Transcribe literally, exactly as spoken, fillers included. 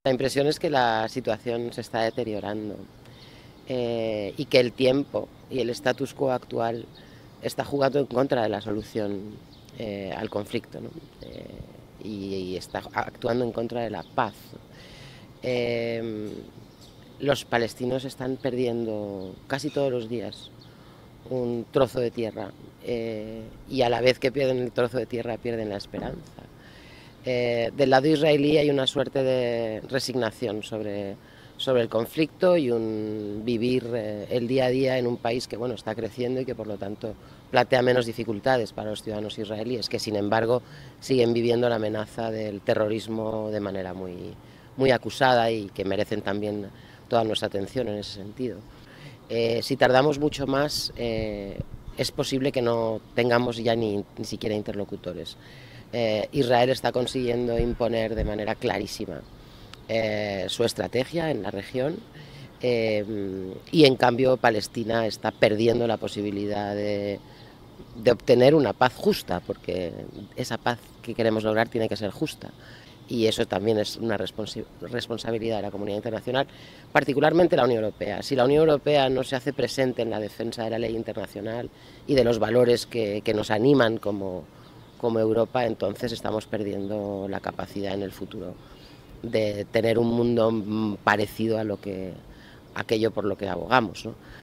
La impresión es que la situación se está deteriorando eh, y que el tiempo y el status quo actual está jugando en contra de la solución eh, al conflicto, ¿no? Eh, y, y está actuando en contra de la paz. Eh, los palestinos están perdiendo casi todos los días un trozo de tierra eh, y a la vez que pierden el trozo de tierra pierden la esperanza. Eh, del lado israelí hay una suerte de resignación sobre, sobre el conflicto y un vivir eh, el día a día en un país que bueno, está creciendo y que por lo tanto plantea menos dificultades para los ciudadanos israelíes, que sin embargo siguen viviendo la amenaza del terrorismo de manera muy, muy acusada y que merecen también toda nuestra atención en ese sentido. Eh, si tardamos mucho más, eh, es posible que no tengamos ya ni, ni siquiera interlocutores. Eh, Israel está consiguiendo imponer de manera clarísima eh, su estrategia en la región eh, y en cambio Palestina está perdiendo la posibilidad de, de obtener una paz justa, porque esa paz que queremos lograr tiene que ser justa. Y eso también es una responsi responsabilidad de la comunidad internacional, particularmente la Unión Europea. Si la Unión Europea no se hace presente en la defensa de la ley internacional y de los valores que, que nos animan como, como Europa, entonces estamos perdiendo la capacidad en el futuro de tener un mundo parecido a lo que aquello por lo que abogamos, ¿no?